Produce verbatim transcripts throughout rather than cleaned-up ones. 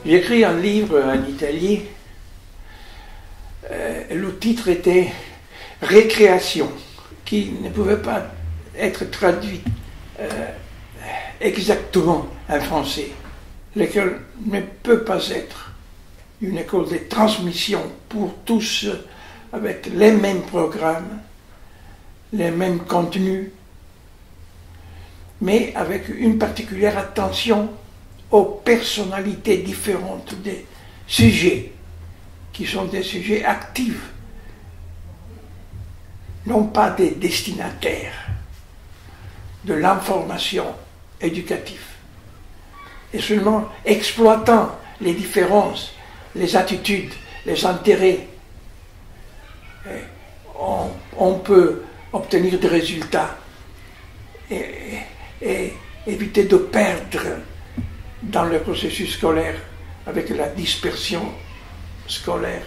J'ai écrit un livre en Italie, euh, le titre était « Récréation », qui ne pouvait pas être traduit euh, exactement en français. L'école ne peut pas être une école de transmission pour tous avec les mêmes programmes, les mêmes contenus, mais avec une particulière attention aux personnalités différentes des sujets, qui sont des sujets actifs, non pas des destinataires de l'information éducative, et seulement exploitant les différences, les attitudes, les intérêts, on, on peut obtenir des résultats et, et, et éviter de perdre dans le processus scolaire avec la dispersion scolaire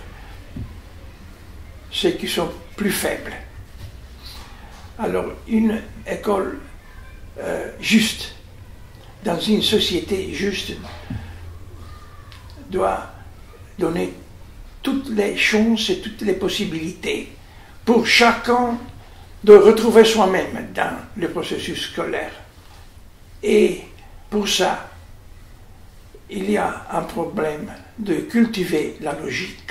ceux qui sont plus faibles. Alors une école euh, juste, dans une société juste, doit donner toutes les chances et toutes les possibilités pour chacun de retrouver soi-même dans le processus scolaire. Et pour ça, il y a un problème de cultiver la logique,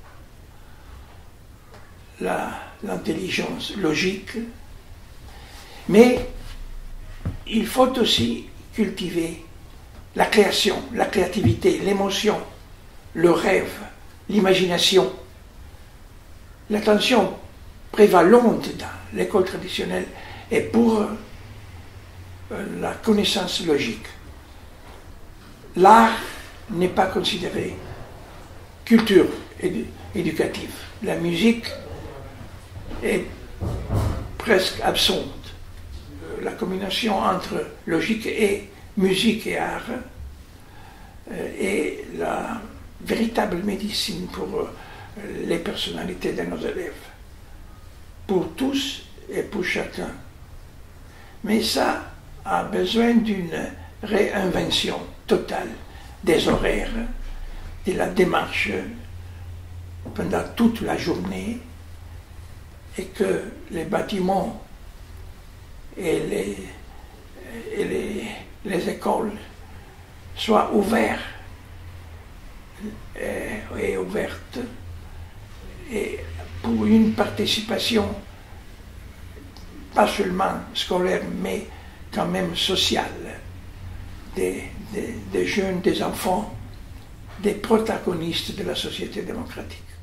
la, l'intelligence logique, mais il faut aussi cultiver la création, la créativité, l'émotion, le rêve, l'imagination. L'attention prévalente dans l'école traditionnelle est pour euh, la connaissance logique. L'art n'est pas considéré culture édu éducative. La musique est presque absente. La combinaison entre logique et musique et art euh, est la véritable médecine pour euh, les personnalités de nos élèves, pour tous et pour chacun. Mais ça a besoin d'une réinvention totale des horaires, de la démarche pendant toute la journée, et que les bâtiments et les, et les, les écoles soient ouverts et, et ouvertes et pour une participation pas seulement scolaire mais quand même sociale des, des, des jeunes, des enfants, des protagonistes de la société démocratique.